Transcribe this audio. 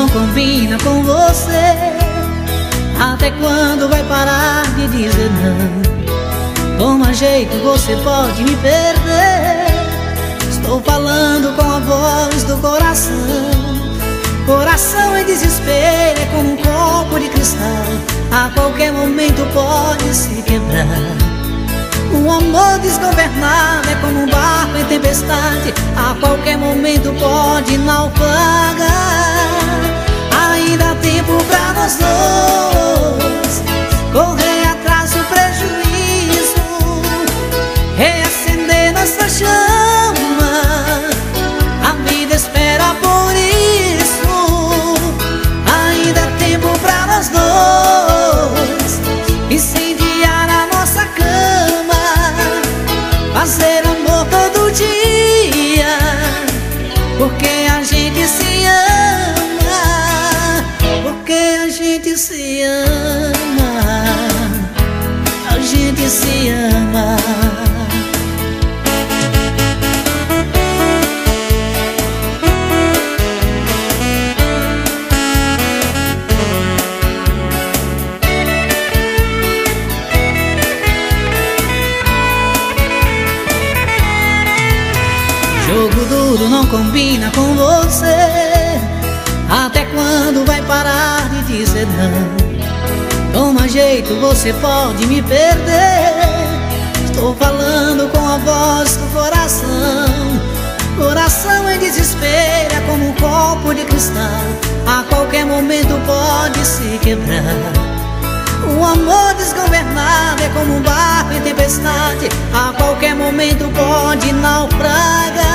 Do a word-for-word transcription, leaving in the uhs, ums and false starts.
não combina com você. Até quando vai parar de dizer não? Toma jeito, você pode me perder. Estou falando com a voz do coração. Coração em desespero é como um copo de cristal, a qualquer momento pode se quebrar. Um amor desgovernado é como um barco em tempestade, a qualquer momento pode naufragar. Ainda há tempo pra nós dois correr atrás do prejuízo, reacender nossa chama. A vida espera por isso. Ainda há tempo pra nós dois incendiar a nossa cama, fazer amor todo dia, porque a gente se ama, porque a gente se ama, a gente se ama. Jogo duro não combina com você. Até quando vai parar de dizer não? Toma jeito, você pode me perder. Estou falando com a voz do coração. Coração em desespero é como um copo de cristal, a qualquer momento pode se quebrar. Um amor desgovernado é como um barco em tempestade, a qualquer momento pode naufragar.